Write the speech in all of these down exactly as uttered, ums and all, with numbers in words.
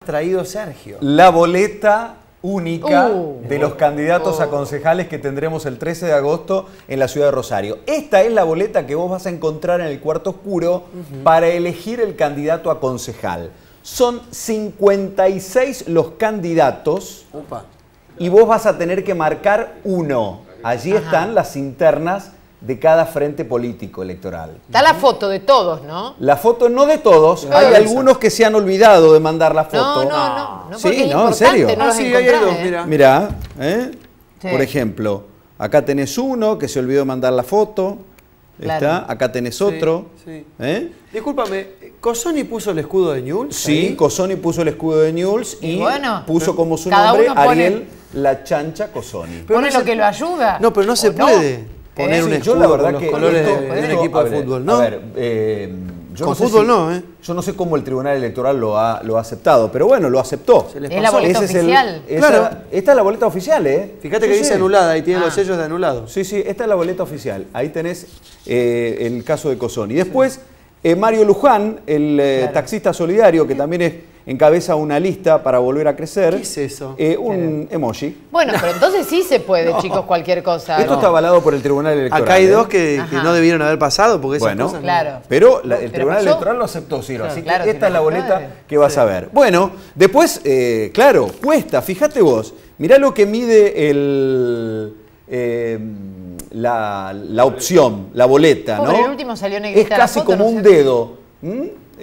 traído Sergio? La boleta única Uh, de los candidatos oh. a concejales que tendremos el trece de agosto en la ciudad de Rosario. Esta es la boleta que vos vas a encontrar en el cuarto oscuro uh-huh. para elegir el candidato a concejal. Son cincuenta y seis los candidatos Opa. y vos vas a tener que marcar uno. Allí Ajá. están las internas de cada frente político electoral. Está la foto de todos, ¿no? La foto no de todos, No, hay esa. algunos que se han olvidado de mandar la foto. No, no, no. no Sí, es no, en serio. No ah, los sí, hay dos, ¿eh? mira. Mirá, ¿eh? Sí. Por ejemplo, acá tenés uno que se olvidó de mandar la foto. Claro. Está, acá tenés otro. Sí, sí. ¿Eh? Discúlpame, ¿Cosoni puso el escudo de Newell's? Sí, ahí? Cosoni puso el escudo de Newell's y, Y bueno, puso como su cada nombre uno pone- Ariel La Chancha Cosoni. Pero Pone no lo se- que lo ayuda. No, pero no se ¿o no? puede poner ¿Eh? un Sí, escudo yo la verdad con los que colores esto- de, de un esto- equipo a de ver, fútbol, ¿no? A ver, eh, yo Con no sé fútbol si- no, ¿eh? Yo no sé cómo el Tribunal Electoral lo ha, lo ha aceptado, pero bueno, lo aceptó. Se les Es la pasó. boleta Ese es el- oficial. esa- Claro. Esta es la boleta oficial, ¿eh? Fíjate Sí, que dice sí. anulada, ahí tiene Ah. los sellos de anulado. Sí, sí, esta es la boleta oficial. Ahí tenés eh, el caso de Cosoni. Después, eh, Mario Luján, el eh, Claro. taxista solidario, que también es, encabeza una lista para volver a crecer. ¿Qué es eso? Eh, un emoji. Bueno, pero entonces sí se puede, chicos, cualquier cosa. Esto ¿no? está avalado por el Tribunal Electoral. Acá hay ¿eh? dos que, que Ajá. no debieron haber pasado porque esas Bueno, cosas no- Claro. Pero la- el Pero Tribunal pasó. Electoral lo aceptó, Ciro. Claro, así que claro, esta si es la no se boleta puede. que vas Sí. a ver. Bueno, después, eh, claro, cuesta. Fíjate vos. Mirá lo que mide el, eh, la, la opción, la boleta, Pobre, ¿no? el último salió Es negrita la casi foto, como no un sé. dedo. ¿Mm?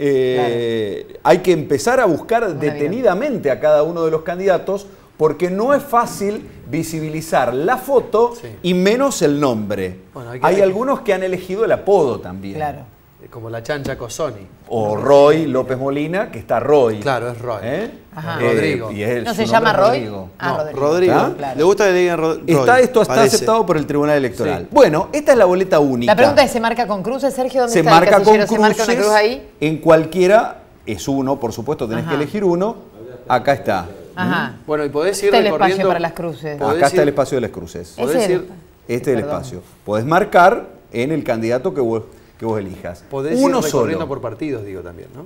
Eh, Hay que empezar a buscar detenidamente a cada uno de los candidatos porque no es fácil visibilizar la foto Sí. y menos el nombre. Bueno, hay que- hay algunos que han elegido el apodo también. Claro. Como la chancha Cosoni. O Roy López Molina, que está Roy. Claro, es Roy. ¿Eh? Ajá. Eh, Rodrigo. y es- ¿No su se nombre llama es Roy? Rodrigo. Ah, No, Rodrigo. Rodrigo. ¿Ah? Claro. Le gusta que le digan Ro- Roy. Está, esto está parece. aceptado por el Tribunal Electoral. Sí. Bueno, esta es la boleta única. La pregunta es, ¿se marca con cruces, Sergio? ¿Dónde se está marca el con casillero? ¿Se marca una cruces cruz ahí? en cualquiera, es uno, por supuesto, tenés Ajá. que elegir uno. Acá está. Ajá. Bueno, y podés ir Está el recorriendo... espacio para las cruces. Podés Acá está ir- el espacio de las cruces. Ese podés es el- ir- Este es el Perdón. espacio. Podés marcar en el candidato que vos, que vos elijas. Podés uno ir recorriendo solo. por partidos, digo también, ¿no?